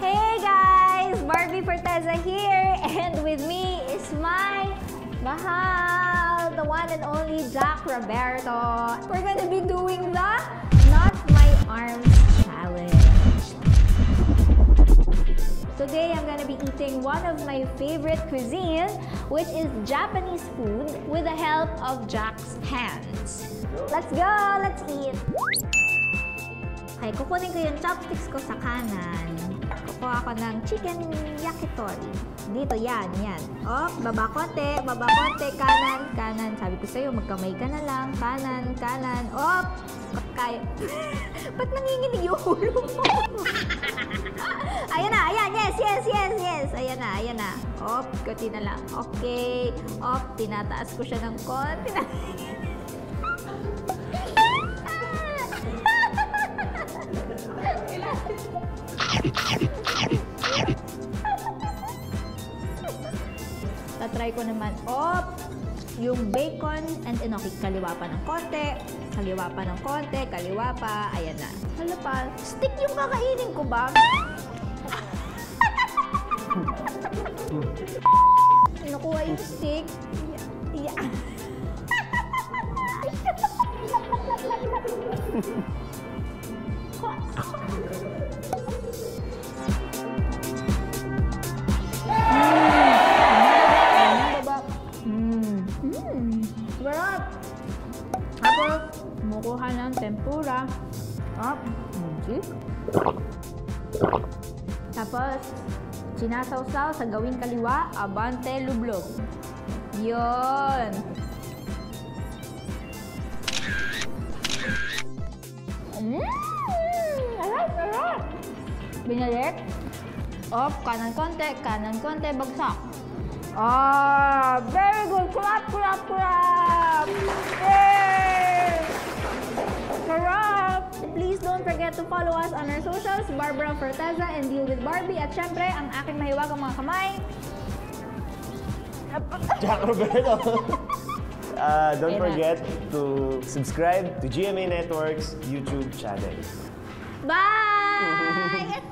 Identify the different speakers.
Speaker 1: Hey guys! Barbie Forteza here, and with me is my mahal, the one and only Jak Roberto. We're gonna be doing the Not My Arms Challenge. Today, I'm gonna be eating one of my favorite cuisine, which is Japanese food with the help of Jak's hands. Let's go! Let's eat! Okay, kukunin ko yung chopsticks ko sa kanan. Kukuha ko ng chicken yakitori. Dito, yan. Oh, baba konti, kanan, kanan. Sabi ko sa'yo, magkamay ka na lang. Kanan. Oh, kaya. Ba't nanginginig yung ulo mo? Ayan na, yes. Ayan na. Oh, konti na lang. Okay. Oh, tinataas ko siya ng konti na. Tatry ko naman, yung bacon and enoki. Kaliwa pa ng konti, kaliwa pa. Ayan na. Hala pa, stick yung kakainin ko ba? Nakuha yung stick. Yeah. Sarap! Tapos, kumukuha ng tempura. Tapos, sinasawsaw sa gawing kaliwa, abante lublog. Yun! Sarap! Binalik. Kanan konti, bagsak. Very good! Clap! Yay! Sarap! Please don't forget to follow us on our socials, Barbie Forteza and Deal with Barbie. At syempre, ang aking mahiwagang mga kamay.
Speaker 2: Jak Roberto. Don't forget to subscribe to GMA Network's YouTube channel.
Speaker 1: Bye!